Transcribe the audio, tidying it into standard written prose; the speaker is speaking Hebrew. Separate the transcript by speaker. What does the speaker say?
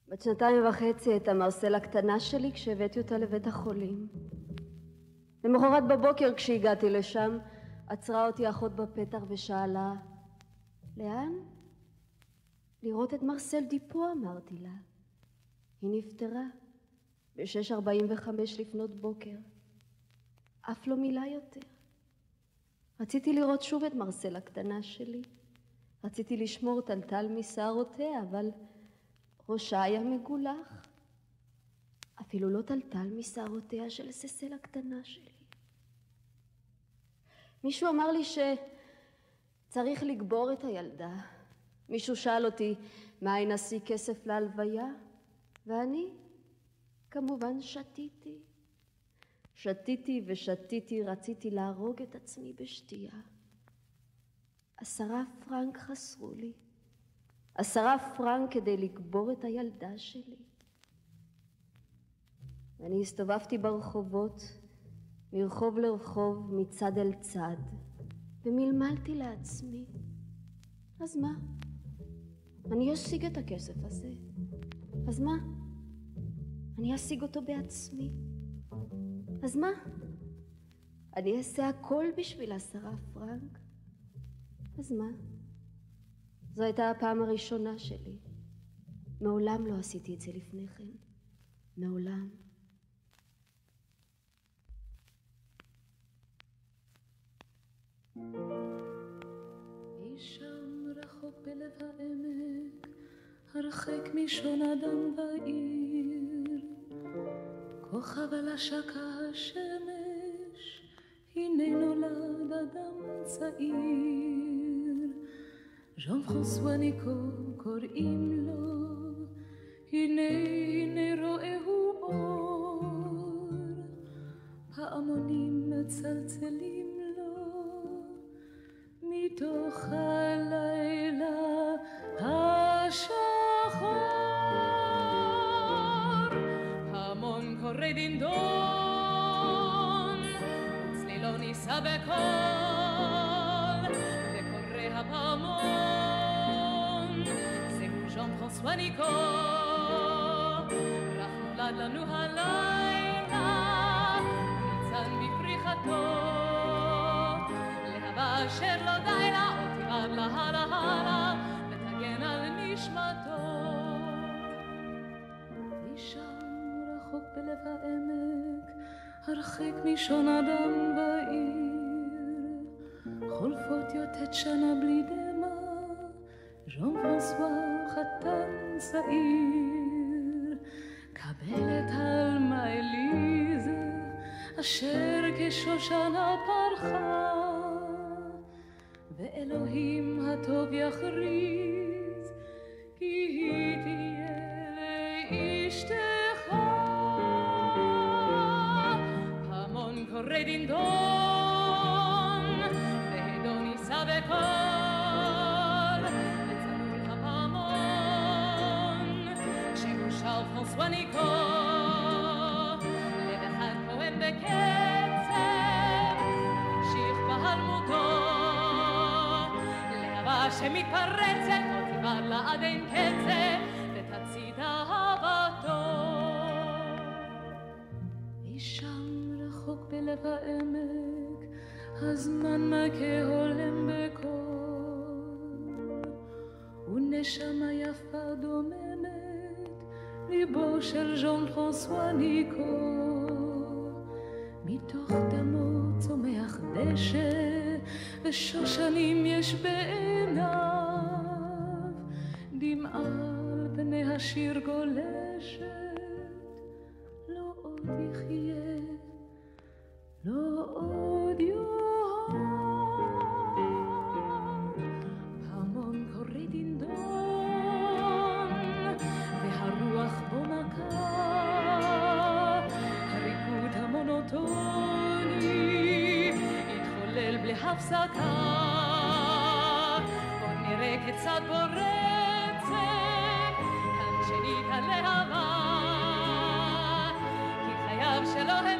Speaker 1: בת 2.5 הייתה מרסל הקטנה שלי כשהבאתי אותה לבית החולים. למחרת בבוקר כשהגעתי לשם, עצרה אותי אחות בפתח ושאלה, לאן? לראות את מרסל דיפו, אמרתי לה. היא נפטרה ב-6:45 לפנות בוקר. אף לא מילה יותר. רציתי לראות שוב את מרסל הקטנה שלי. רציתי לשמור טלטל משערותיה, אבל ראשה היה מגולח. אפילו לא טלטל משערותיה של ססל הקטנה שלי. מישהו אמר לי שצריך לגבור את הילדה. מישהו שאל אותי, מה נשיא כסף להלוויה? ואני, כמובן, שתיתי. שתיתי ושתיתי, רציתי להרוג את עצמי בשתייה. 10 פרנק חסרו לי. 10 פרנק כדי לגבור את הילדה שלי. ואני הסתובבתי ברחובות, מרחוב לרחוב, מצד אל צד, ומלמלתי לעצמי. אז מה? אני אשיג את הכסף הזה. אז מה? אני אשיג אותו בעצמי. אז מה? אני אעשה הכל בשביל 10 פרנק. אז מה? זו הייתה הפעם הראשונה שלי. מעולם לא עשיתי את זה לפני כן. מעולם.
Speaker 2: אי שם רחוק בלב העמק, הרחק משון אדם בעיר, כוכב על השקה השמש, הנה נולד אדם צעיר. ז'אן פרנסואה ניקו קוראים לו, הנה רואה הוא אור, פעמונים מצלצלים לו מתוך הלילה השחור. המון קורא דינדון, צלילו נישא בקול, וקורא הפעמון, זהו ז'אן פרנסואה ניקו, רך נולד לנו הלילה, ניצן בפריחתו, להבה אשר לא די לה, עוד תירד לה הלאה, ותגן על נשמתו. משם רחוק בלב העמק, הרחק משון אדם בעיר, חולפות יוטט שנה בלי דמה, ז'אן פרנסואה חתן צעיר. קבלת עלמה אליזה, אשר כשושנה פרחה, ואלוהים הטוב יכריז, כי היא תהיה לאשתך. המון קורא דינדון, והדון יישא בקול, לצלול הפעמון, שהוא שר פרנסואה ניקו, לב אחד פועם בקצב, המשיך בהלמותו, להבה שמתפרצת, עוד תיבר לה עד אין קצב, ותצית אהבתו. משם רחוק בלב העמק, הזמן מכה הולם בקול, ונשמה יפה דוממת ליבו של ז'אן פרנסואה ניקו. מתוך דמו צומח דשא, ושושנים יש בעיניו, דמעה על פני השיר גולשת, לא עוד יחיה, לא עוד יאהב. המון קורא דינדון, והרוח בו מכה, הריקוד המונוטוני התחולל בלי הפסקה. בוא נראה כיצד פורצת כאן שנית הלהבה, כי חייו שלו הם